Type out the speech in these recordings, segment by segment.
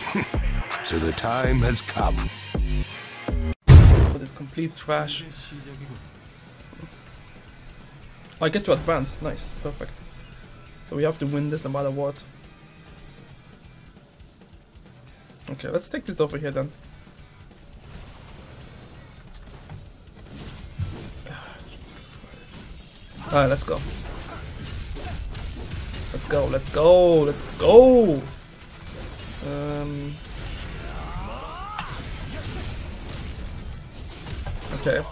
So the time has come. This complete trash. I get to advance. Nice, perfect. So we have to win this no matter what. Okay, let's take this over here then. Alright, let's go. Let's go, let's go, let's go! Okay.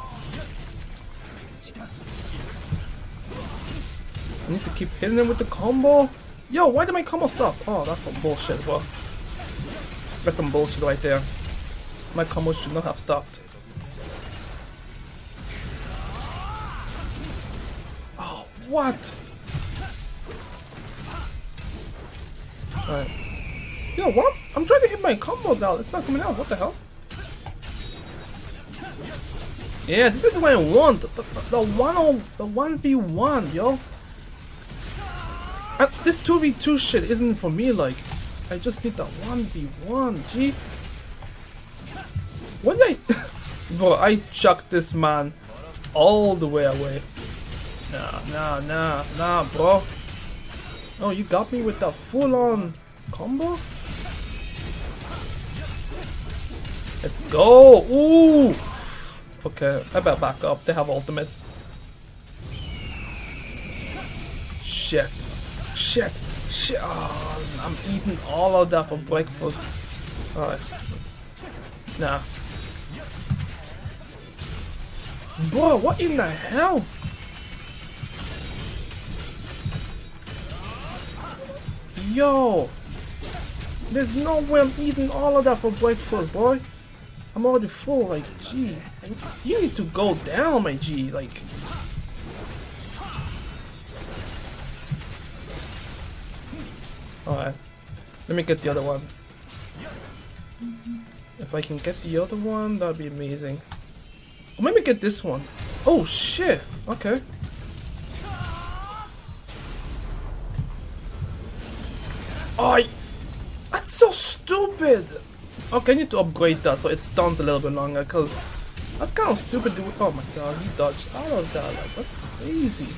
I need to keep hitting him with the combo. Yo, why did my combo stop? Oh, that's some bullshit, bro. That's some bullshit right there. My combo should not have stopped. Oh, what? Alright. Yo, what? I'm trying to hit my combos out. It's not coming out. What the hell? Yeah, this is what I want. The 1v1, yo. This 2v2 shit isn't for me, like. I just need the 1v1, G. What did I... Bro, I chucked this man all the way away. Nah, bro. Oh, you got me with the full-on combo? Let's go! Ooh! Okay, I better back up. They have ultimates. Shit. Oh, I'm eating all of that for breakfast. Alright. Nah. Bro, what in the hell? Yo! There's no way I'm eating all of that for breakfast, boy. I'm already full, like, gee. You need to go down, my G, like. Alright. Let me get the other one. If I can get the other one, that'd be amazing. Or maybe get this one. Oh, shit. Okay. Oh, that's so stupid. Okay, I need to upgrade that so it stuns a little bit longer, because that's kind of stupid. Oh my god, he dodged out of that. Like, that's crazy.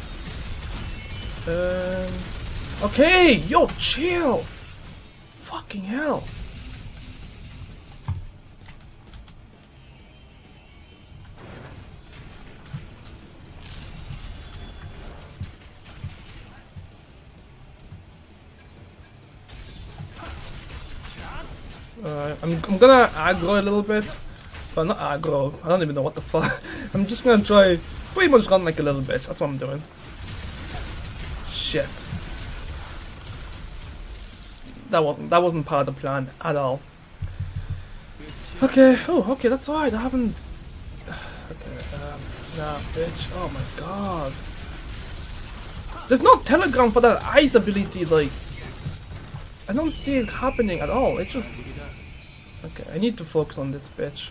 Okay, yo, chill. Fucking hell. I'm gonna aggro a little bit, but not aggro. I don't even know what the fuck. I'm just gonna try pretty much run like a little bit. That's what I'm doing. Shit. That wasn't part of the plan at all. Okay. Oh, okay. That's alright. I haven't. Okay. Nah, bitch. Oh my god. There's no telegram for that ice ability. Like, I don't see it happening at all. It just. Okay, I need to focus on this bitch.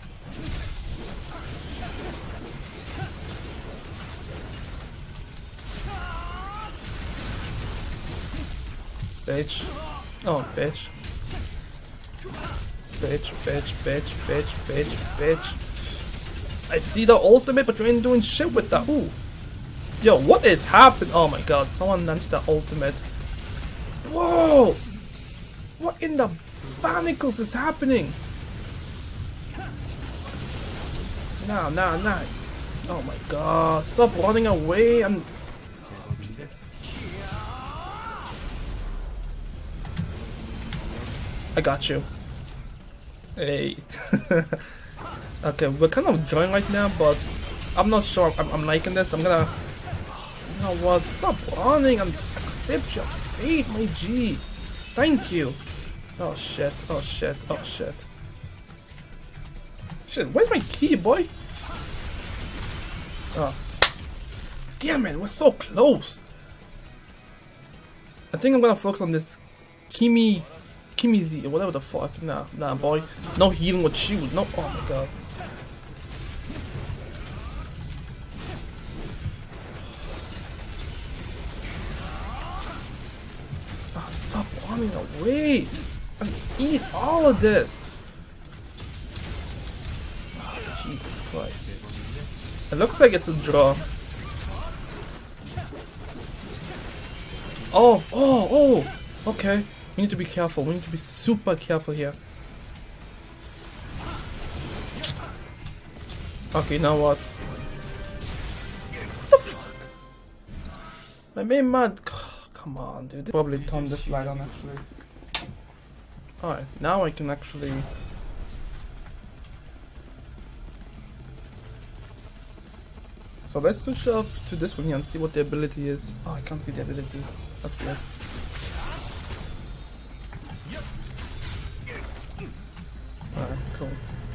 Bitch. Oh, bitch. Bitch. I see the ultimate, but you ain't doing shit with that. Ooh. Yo, what is happening? Oh my god, someone launched the ultimate. Whoa! What in the barnacles is happening? Nah. Oh my god, stop running away. I got you. Hey. Okay, we're kind of joined right now, but I'm not sure I'm liking this. I'm gonna... You know what? Stop running and accept your fate, my G. Thank you. Oh shit. Shit, where's my key, boy? Oh. Damn it, we're so close. I think I'm gonna focus on this Kimizi or whatever the fuck. Nah, boy. No healing with shield. No. Oh my god. Oh, stop running away. and eat all of this. Oh, Jesus Christ. It looks like it's a draw. Oh, okay. We need to be careful. We need to be super careful here. Okay, now what? What the fuck? My main man. Come on, dude. Probably turn this light on actually. Alright, now I can actually. So let's switch up to this one here and see what the ability is. Oh, I can't see the ability. That's weird. Alright, cool.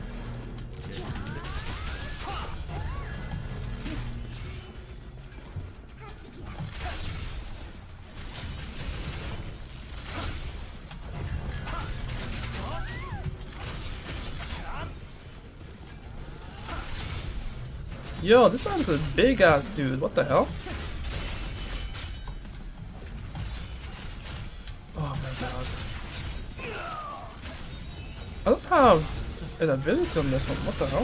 Yo, this one's a big ass dude. What the hell? Oh my god. I don't have an ability on this one. What the hell?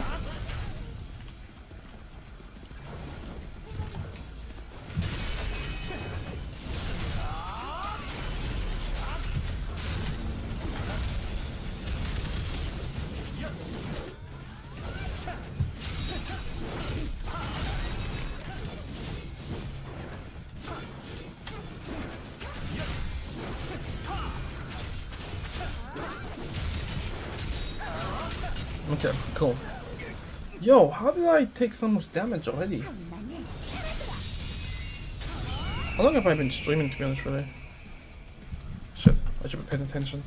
Okay, cool. Yo, how did I take so much damage already? How long have I been streaming, to be honest, really? Shit, I should be paying attention.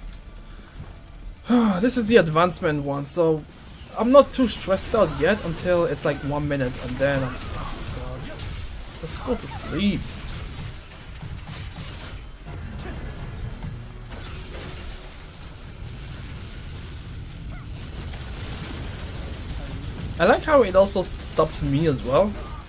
This is the advancement one, so I'm not too stressed out yet until it's like 1 minute, and then I'm... Oh god. Let's go to sleep. I like how it also stops me as well.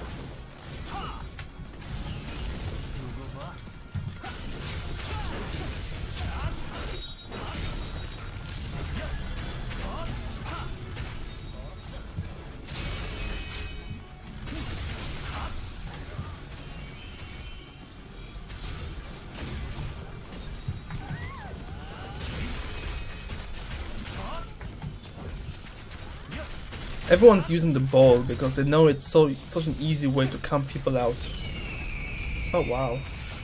Everyone's using the ball because they know it's such an easy way to count people out. Oh wow.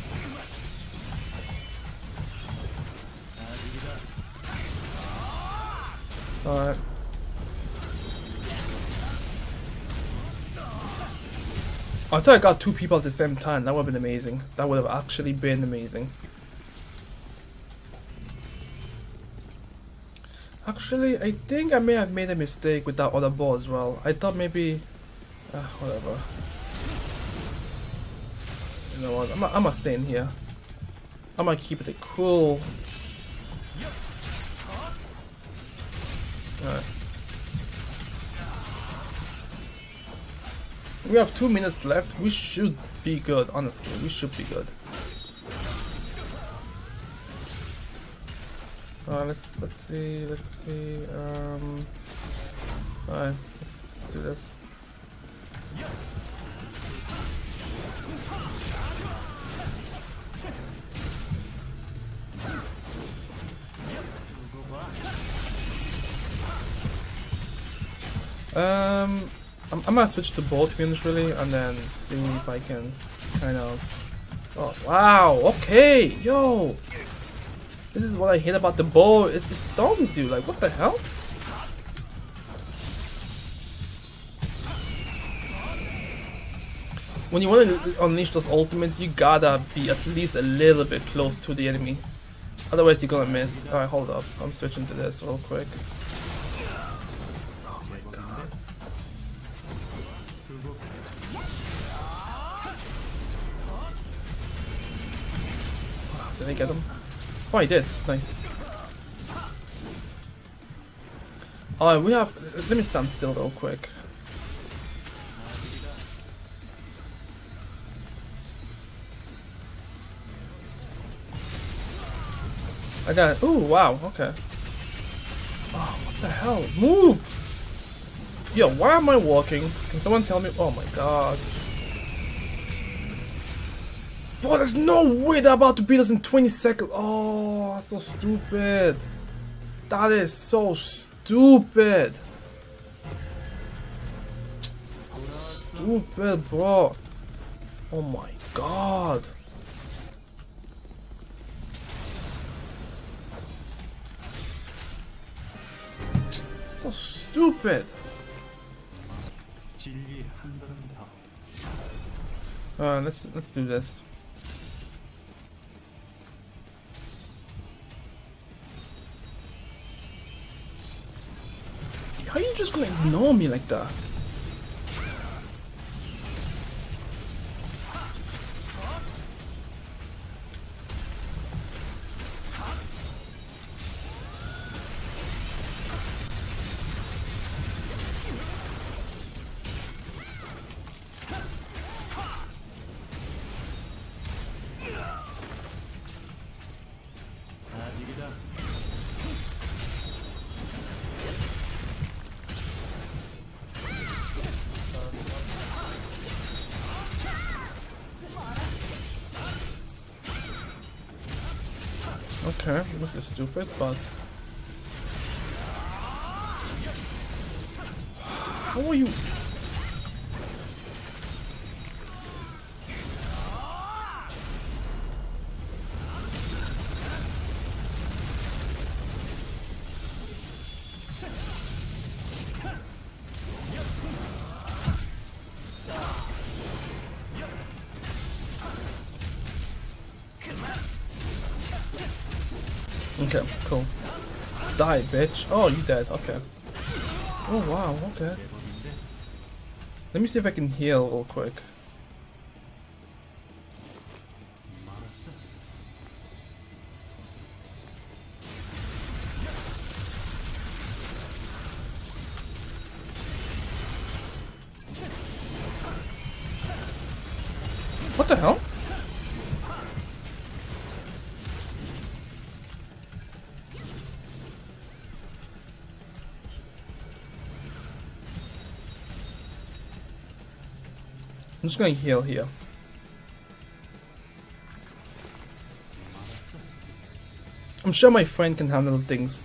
Alright. I thought I got 2 people at the same time. That would have been amazing. That would have actually been amazing. Actually, I think I may have made a mistake with that other ball as well. I thought maybe... whatever. You know what, I'm gonna stay in here. I'm gonna keep it cool. Alright. We have 2 minutes left. We should be good, honestly. We should be good. Let's see. Alright, let's do this. I'm gonna switch to both wins really, and then see if I can kind of. Oh wow! Okay, yo. This is what I hate about the bow, it stuns you, like what the hell? When you want to unleash those ultimates, you gotta be at least a little bit close to the enemy. Otherwise you're gonna miss. Alright, hold up. I'm switching to this real quick. Oh my god. Did I get him? Oh, I did. Nice. Alright, we have... Let me stand still real quick. I got it. Ooh, wow, okay. Oh, what the hell? Move! Yo, why am I walking? Can someone tell me? Oh my god. Bro, there's no way they're about to beat us in 20 seconds. Oh, that's so stupid. That is so stupid. Stupid, bro. Oh my god. So stupid. Let's do this. How are you just gonna ignore me like that? Okay, this is stupid, but how are you? Okay, cool. Die, bitch. Oh, you dead. Okay. Oh, wow. Okay. Let me see if I can heal real quick. What the hell? I'm just going to heal here. I'm sure my friend can handle things.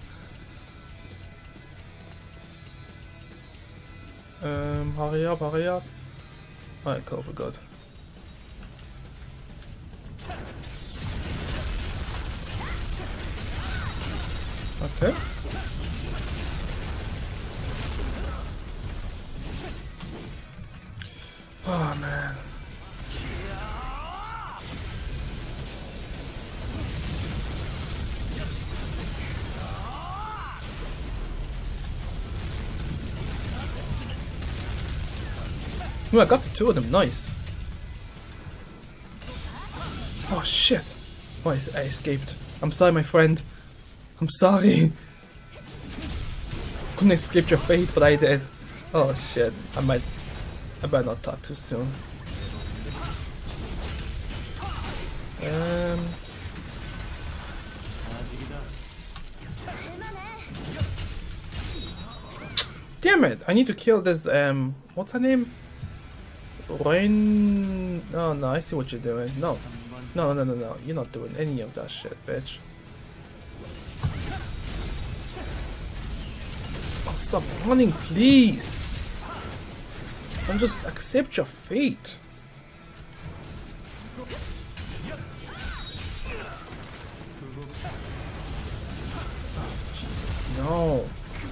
Hurry up, hurry up. Alright, cool, we're good. Okay. Oh man. Ooh, I got the two of them, nice. Oh shit. Oh, I escaped. I'm sorry, my friend. I'm sorry. Couldn't escape your fate, but I did. Oh shit. I better not talk too soon. Damn it! I need to kill this, what's her name? Rain... Oh no, I see what you're doing. No. No, no, no, no. You're not doing any of that shit, bitch. Oh, stop running, please! And just accept your fate. Jesus, no.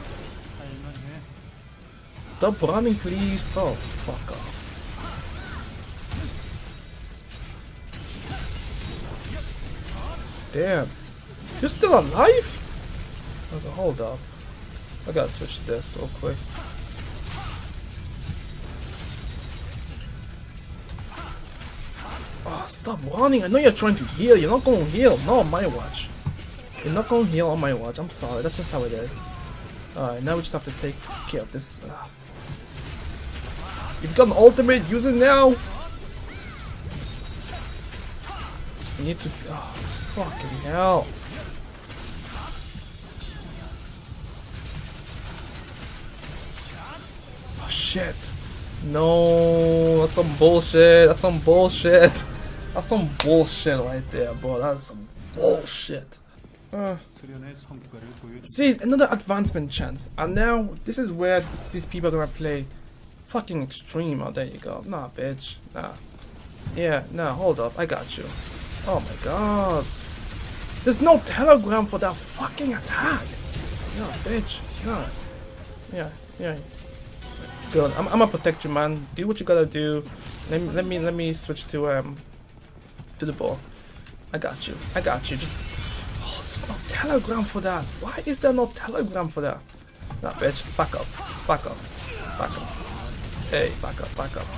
Stop running, please. Oh, fuck off. Damn. You're still alive? Okay, hold up. I gotta switch to this real quick. Oh, stop running. I know you're trying to heal. You're not gonna heal. Not on my watch. You're not gonna heal on my watch. I'm sorry. That's just how it is. Alright, now we just have to take care of this. You've got an ultimate. Use it now. You need to... Oh, fucking hell. shit. No, that's some bullshit. That's some bullshit. That's some bullshit right there, bro. That's some bullshit. See, another advancement chance. And now, this is where these people are gonna play fucking extreme. Oh, there you go. Nah, bitch. Nah. Yeah, nah, hold up. I got you. Oh my god. There's no telegram for that fucking attack. No, bitch. No. Yeah, yeah. Good. I'm gonna protect you, man. Do what you gotta do. Let me switch to the ball. I got you. I got you. Just there's no telegram for that. Why is there no telegram for that? Nah, bitch. Back up. Back up. Back up. Hey, back up. Back up.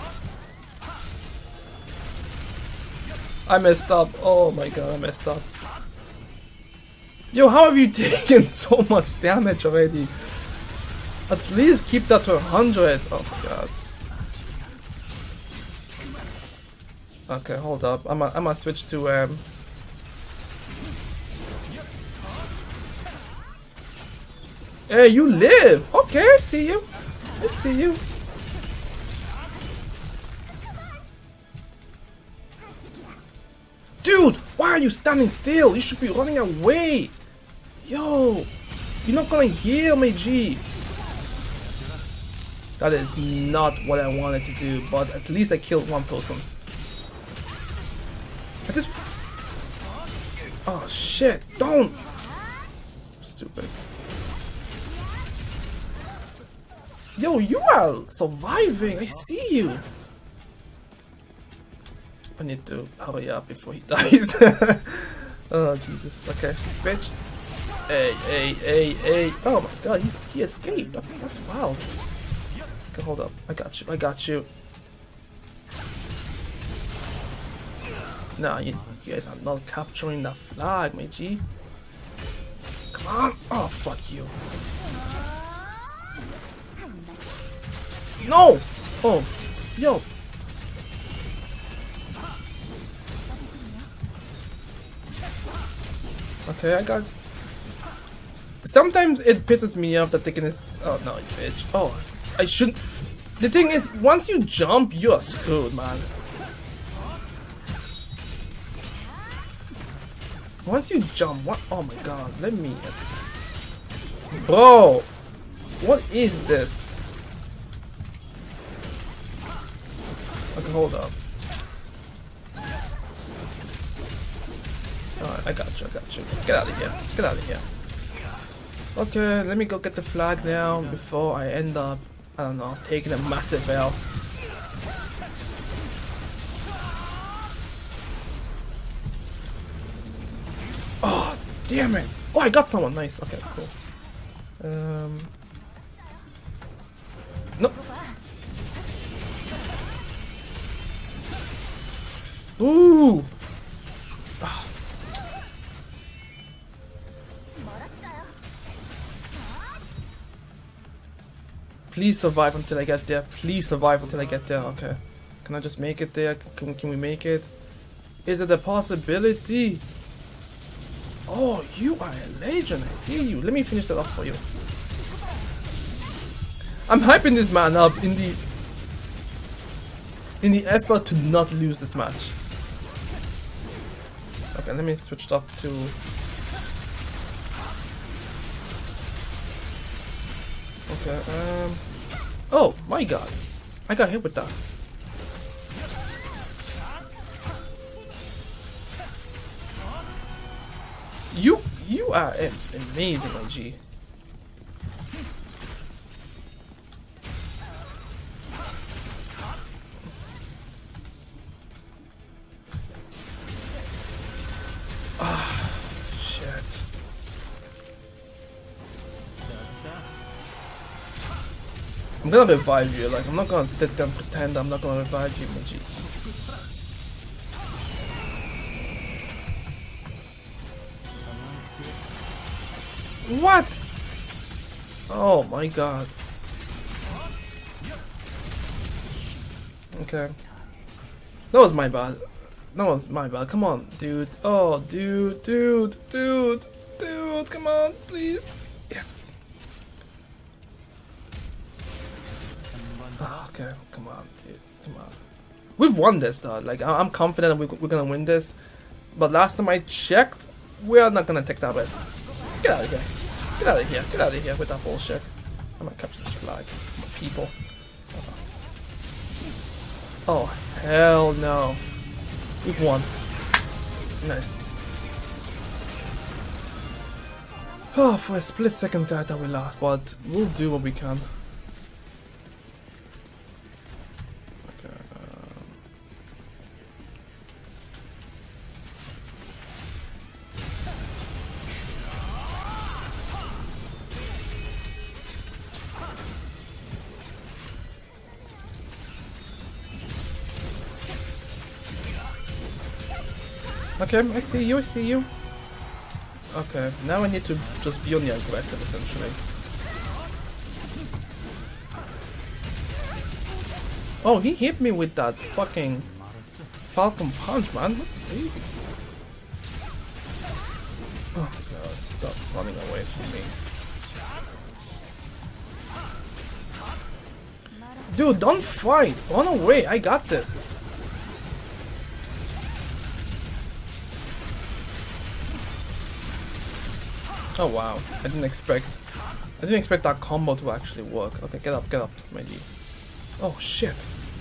I messed up. Oh my god, I messed up. Yo, how have you taken so much damage already? At least keep that to 100. Oh my god. Okay, hold up. I'm gonna switch to Hey, you live. Okay, I see you. I see you. Dude, why are you standing still? You should be running away. Yo, you're not gonna heal me, G. That is not what I wanted to do, but at least I killed one person. At this... Oh shit, don't! Stupid. Yo, you are surviving, I see you. I need to hurry up before he dies. Oh Jesus, okay. Bitch. Hey. Oh my god, he escaped. That's wild. Okay, hold up. I got you. Nah, you guys are not capturing the flag, my G. Come on. Oh, fuck you. No! Oh, yo. Okay, I got... Sometimes it pisses me off that they can... Oh, no, you bitch. Oh, I shouldn't... The thing is, once you jump, you are screwed, man. Once you jump, what? Oh my god, let me... Bro! What is this? Okay, hold up. Alright, I got you. Get out of here. Get out of here. Okay, let me go get the flag now before I end up, I don't know, taking a massive L. Oh, damn it. Oh, I got someone. Nice. Okay, cool. No. Ooh. Ah. Please survive until I get there. Please survive until I get there. Okay. Can I just make it there? Can we make it? Is it a possibility? Oh, you are a legend. I see you. Let me finish that off for you. I'm hyping this man up in the effort to not lose this match. Okay, let me switch up to... Okay, oh my god. I got hit with that. You are amazing, OG. Ah, shit. I'm gonna revive you. Like, I'm not gonna sit there and pretend I'm not gonna revive you, my G. What? Oh my god. Okay. That was my bad. That was my bad. Come on, dude. Oh, dude, come on, please. Yes. Oh, okay, come on, dude, come on. We've won this though. Like I'm confident we're gonna win this. But last time I checked, we're not gonna take that risk. Get out of here! Get out of here! Get out of here with that bullshit! I'm gonna capture this flag, my people. Oh hell no! We've won. Nice. Oh, for a split second I thought we lost, but we'll do what we can. Okay, I see you, I see you. Okay, now I need to just be on the aggressive, essentially. Oh, he hit me with that fucking Falcon Punch, man. That's crazy. Oh god, stop running away from me. Dude, don't fight! Run away, I got this. Oh wow, I didn't expect that combo to actually work. Okay, get up, my G. Oh shit.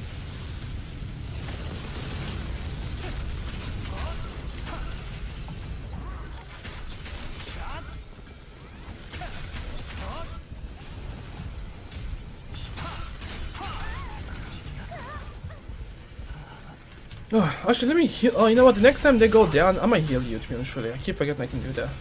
Oh, actually, let me heal. Oh, you know what? The next time they go down, I might heal you, to be honest with you. I keep forgetting I can do that.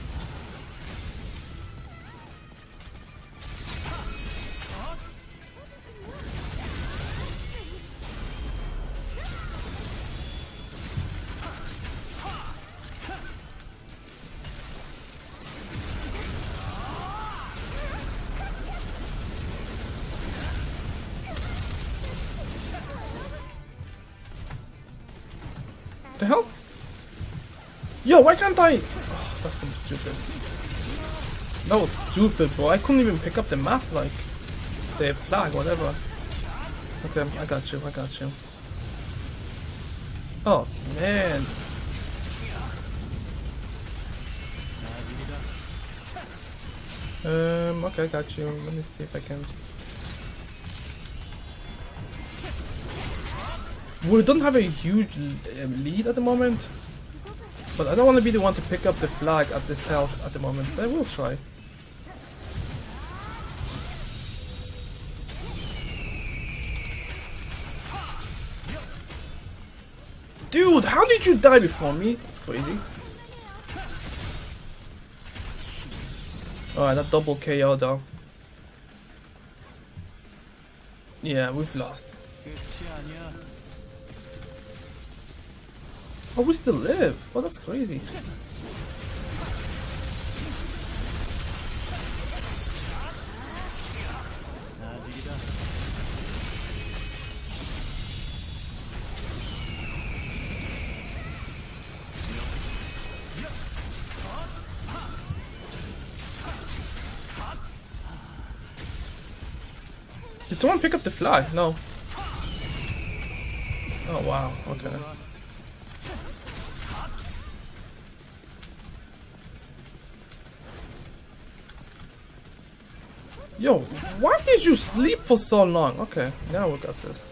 The hell? Yo, why can't I? Oh, that's so stupid. That was stupid, bro. I couldn't even pick up the map, like the flag, whatever. Okay, I got you. I got you. Oh man. Okay, I got you. Let me see if I can. We don't have a huge lead at the moment, but I don't want to be the one to pick up the flag at this health at the moment, but I will try. Dude, how did you die before me? That's crazy. Alright, that double KO though. Yeah, we've lost. Oh, we still live. Oh, that's crazy. Did someone pick up the flag? No. Oh, wow. Okay. Yo, why did you sleep for so long? Okay, now we got this.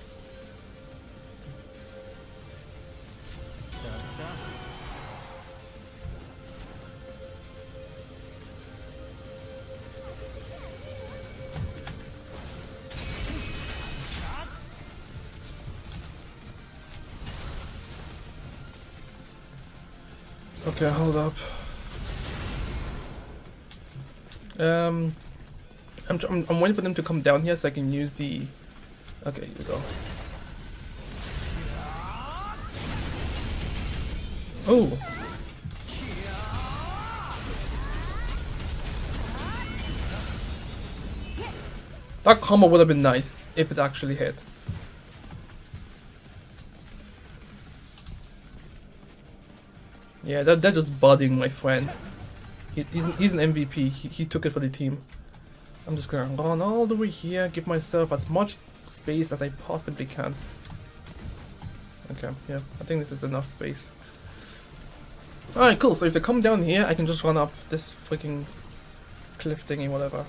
Okay, hold up. I'm waiting for them to come down here so I can use the... Okay, here we go. Oh! That combo would have been nice if it actually hit. Yeah, they're just budding, my friend. He's an MVP. He took it for the team. I'm just gonna run all the way here, give myself as much space as I possibly can. Okay, yeah, I think this is enough space. Alright, cool, so if they come down here, I can just run up this freaking cliff thingy, whatever.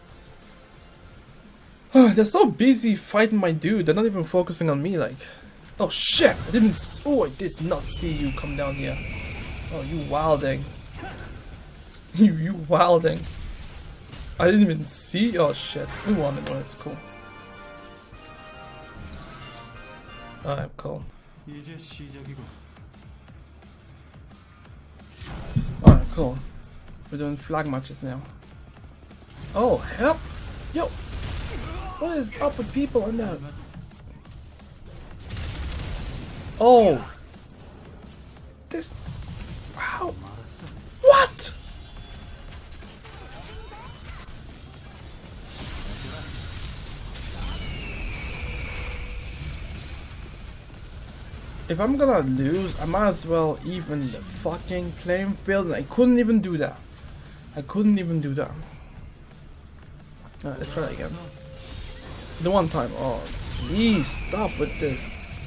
They're so busy fighting my dude, they're not even focusing on me, like... Oh shit! I did not see you come down here. Oh, you wilding. you wilding. I didn't even see. Oh shit. We won it, it's cool. Alright, cool. Alright, cool. We're doing flag matches now. Oh, help! Yo! What is up with people in there? Oh! This... Wow! What?! If I'm gonna lose, I might as well even the fucking playing field, and I couldn't even do that. I couldn't even do that. Alright, let's try that again. The one time. Oh, please stop with this.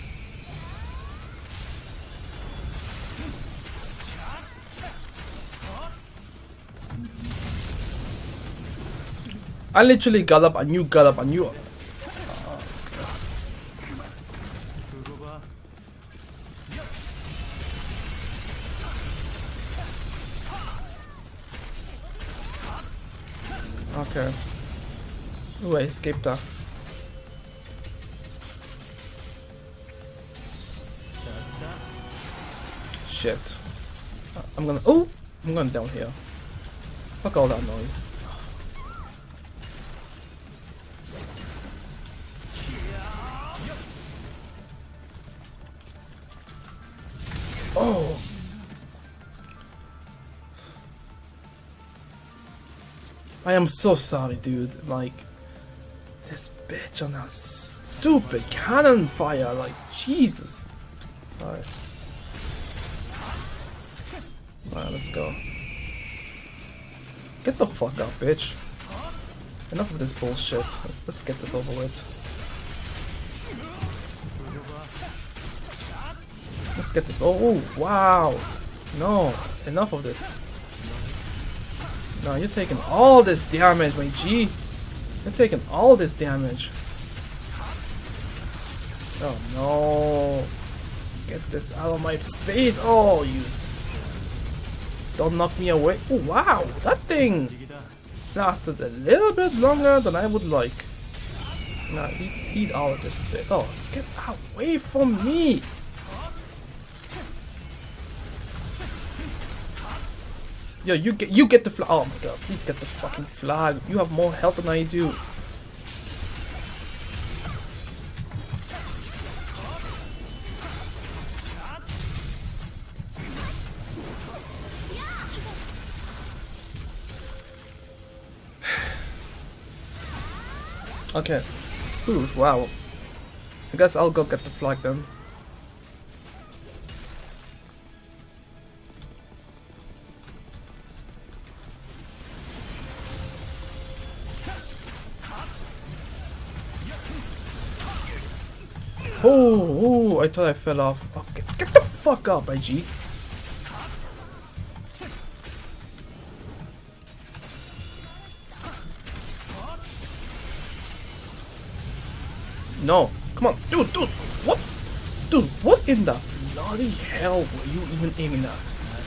I literally got up and you got up and you... Okay. Oh, I escaped that. Shit. I'm gonna... Oh! I'm going down here. Fuck all that noise. Oh! I am so sorry, dude. Like, this bitch on that stupid cannon fire. Like, Jesus. Alright. Alright, let's go. Get the fuck up, bitch. Enough of this bullshit. Let's get this over with. Let's get this. Oh, wow. No, enough of this. No, you're taking all this damage, my G. You're taking all this damage. Oh no. Get this out of my face. Oh, you. Don't knock me away. Oh, wow. That thing lasted a little bit longer than I would like. Nah, eat all of this bit. Oh, get away from me. Yo, you get the flag. Oh my god, please get the fucking flag. You have more health than I do. Okay. Ooh, wow. I guess I'll go get the flag then. Oh, I thought I fell off. Oh, get the fuck up, IG. No, come on, dude, what? Dude, what in the bloody hell were you even aiming at?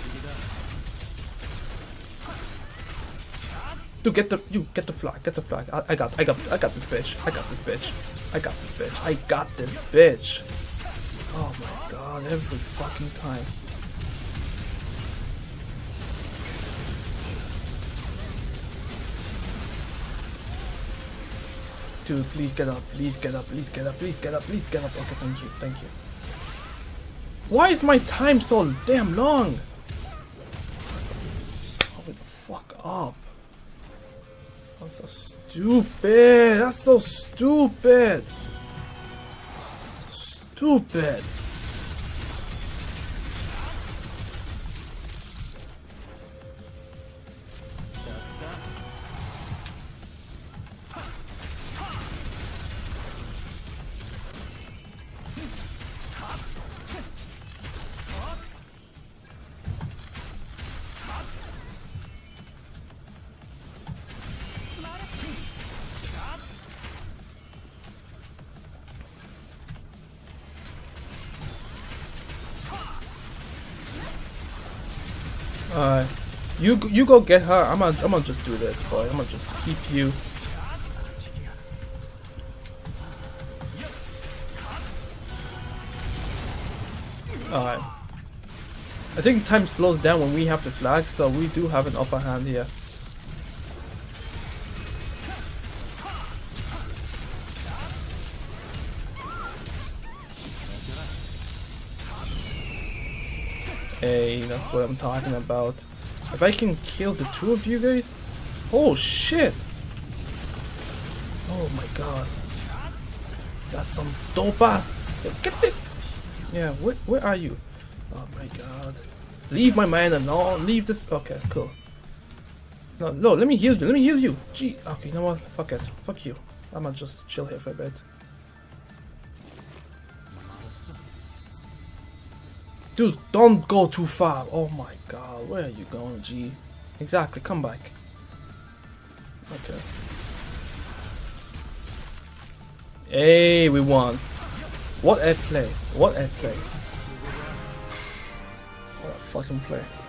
Dude, get the flag. I got this bitch. I got this bitch. Oh my god, every fucking time. Dude, please get up. Okay, thank you. Why is my time so damn long? Hold the fuck up. That's so stupid. That's so stupid. Alright. You go get her. I'm gonna just do this, boy. I'm gonna just keep you. Alright. I think time slows down when we have the flag, so we do have an upper hand here. Hey, that's what I'm talking about. If I can kill the two of you guys... Oh shit! Oh my god. That's some dope ass... Get this! Yeah, where are you? Oh my god. Leave my man alone. Leave this... Okay, cool. No, let me heal you. Let me heal you. Gee, okay, you know what? Fuck it. Fuck you. I'm gonna just chill here for a bit. Dude, don't go too far. Oh my god, where are you going, G? Exactly, come back. Okay. Hey, we won. What a play. What a play. What a fucking play.